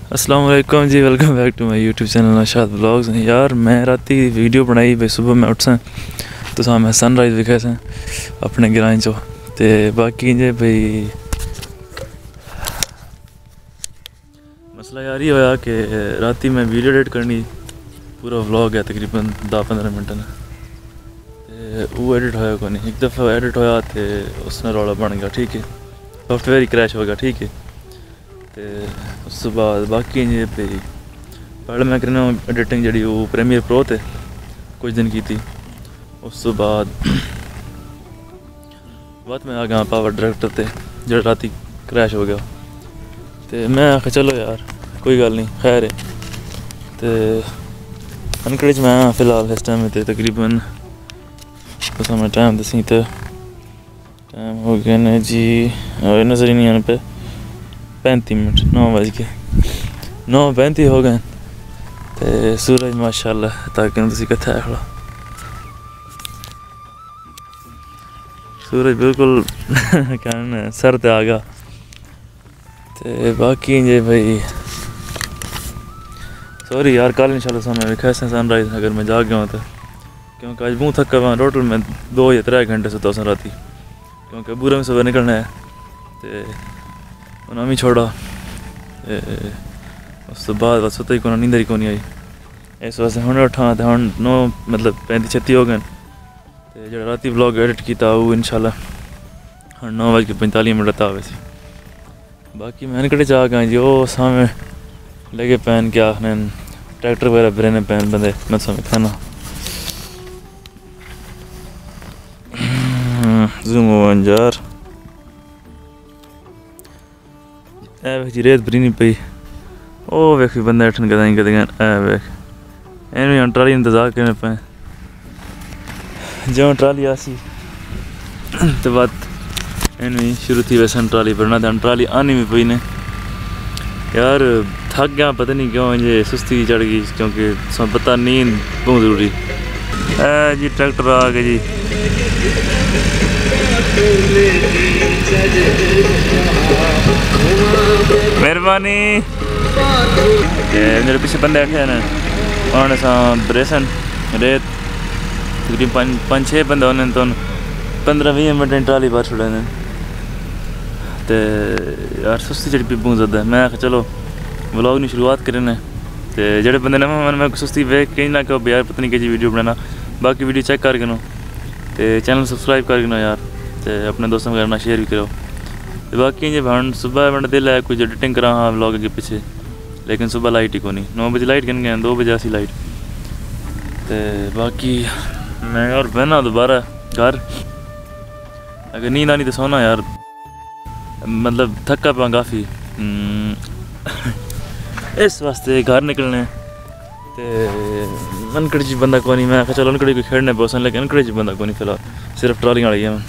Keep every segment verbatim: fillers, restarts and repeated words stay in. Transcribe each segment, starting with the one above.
अस्सलाम वालेकुम जी, welcome back to my YouTube channel Naushad blogs. यार मैं राती वीडियो बनाई भाई, सुबह मैं उठसा तो सामने सनराइज विखे से अपने ग्रां चो। ते बाकी जे भाई मसला यार ही होया कि राती मैं वीडियो एडिट करनी, पूरा व्लॉग है तकरीबन दस पंद्रह मिनट ने, ते वो एडिट होया को नहीं। एक दफ़ा एडिट होया तो उसने रौला बन गया, ठीक है, सॉफ्टवेयर ही क्रैश हो गया, ठीक है। तो उस बाद बाकी जे भाई पहले मैं करना एडिटिंग जी वो प्रीमियर प्रो ते कुछ दिन की थी। उस बाद बाद में आ गया पावर डायरेक्टर ते जो राती क्रैश हो गया। तो मैं आखा चलो यार कोई गल नहीं, खैर है। तो अनकरेज मैं फिलहाल इस टाइम तो तकरीबन तो मैं टाइम दसी तो टाइम हो गया ना जी, नज़र ही नहीं आने पे पैंती मिनट नौ बज के नौ पैंती हो गए। तो सूरज माशाल्लाह ताकि तुम कत्थे खड़ा, सूरज बिल्कुल क्या सर ते आ गया। तो बाकी जे भाई सॉरी यार, कल इंशाल्लाह सामने विखा से सनराइज अगर मैं जाग गया तो, क्योंकि आज मुँह थका हुआ टोटल मैं दो या त्रै घंटे सुता सा राती, क्योंकि बुरे में सुबह निकलना है। तो उन्हें भी छोड़ा, उस तो बाद बस सुता ही को नींदर ही को नहीं आई। इस वास्ते हम उठा तो हम नौ मतलब पैंती छत्ती हो गए। तो जो राती व्लॉग एडिट किया वो इंशाल्लाह हम नौ बज के पैंतालीस मिनट था वैसे। बाकी मैं कड़े जा गए जी, वो सामने लगे पैन क्या आखने ट्रैक्टर वगैरह बरेने पैन बंदे मैं समझ था ना जूम अंजार ए वेख जी रेत भरी नहीं पई, ओ वेख बंदे अठन कदें कदें ए वेख इन ट्राली इंतजार करने पे जो ट्राली आसी तो बात इन शुरू थी वैसे ट्राली भरना, तो ट्राली आनी भी पई ने यार। थक गया पता नहीं क्यों, ये सुस्ती चढ़ गई, क्योंकि सब पता नींद बहुत ज़रूरी है जी। ट्रैक्टर आ गए जी, मेहरबानी। मेरे पीछे बंदे बैठे हैं ना, उन्होंने सा ब्रेसन रेत तकरीबन पाँच छः बंदे उन्होंने तो पंद्रह बीस मिनट ट्राली बाहर छोड़े ने। तो यार सुस्ती चढ़ी पी बहुत ज़्यादा। मैं आखा चलो व्लॉग की शुरुआत करें। तो जेडे बंदे ने मन में सुस्ती वेख कहीं ना कहो यार पता नहीं कि वीडियो बनाना, बाकी वीडियो चेक कर गिनो, तो चैनल सब्सक्राइब कर गिनो यार, तो अपने दोस्तों वगैरह शेयर भी करो। तो बाकी जब हम सुबह मेरा दिल है कुछ एडिटिंग करा हाँ व्लॉग के पीछे, लेकिन सुबह लाइट ही को नहीं, नौ बजे लाइट कन गए, दो बजे आसी लाइट। तो बाकी मैं और बहना दोबारा घर, अगर नींद आनी तो सोना यार, मतलब थका पा काफ़ी इस वास्ते घर निकलने। तो अनकड़ी जी बंदा को नहीं, मैं आखा चलो अनकड़ी को खेड़ने पसंद, लेकिन अनकड़ी जी बंदा को नहीं फिलहाल, सिर्फ ट्रालियाँ वाली है।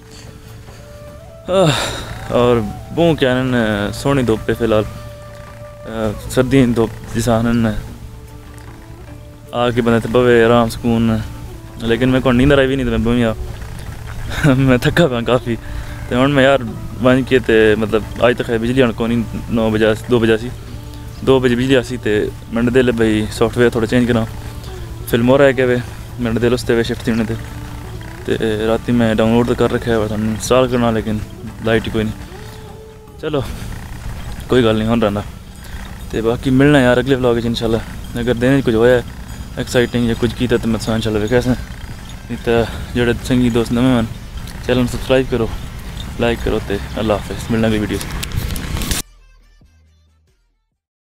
और बूँ क्या न सोहनी धुप पे फिलहाल, सर्दी धुप जिसा आके बंदे थे बवे आराम सुकून, लेकिन मैं को नींदर आई भी नहीं तो मैं बूँ मैं थका पाँ काफ़ी। तो हम मैं यार वन के ते मतलब अज तक बिजली आने को नहीं, नौ बजे दो बजे आसी दो बजे बिजली आसी। तो मैंने दिल भाई सॉफ्टवेयर थोड़ा चेंज करा, फिल्म और रह गए वे मैंने दिल उसते वे शिफ्ट थी उन्हें। तो राती मैं डाउनलोड तो कर रखा है थोड़ा इंस्टॉल करना, लेकिन लाइट ही कोई नहीं। चलो कोई गल नहीं, होन रहा। तो बाकी मिलना यार अगले व्लॉग इंशाल्लाह, अगर दिन कुछ होया एक्साइटिंग या कुछ किया तो मैं इंशाल्लाह वेखा से। नहीं तो जो संगी दोस्त नवे मन चैनल सब्सक्राइब करो, लाइक करो। तो अल्लाह हाफिज़, मिलना अगली वीडियो।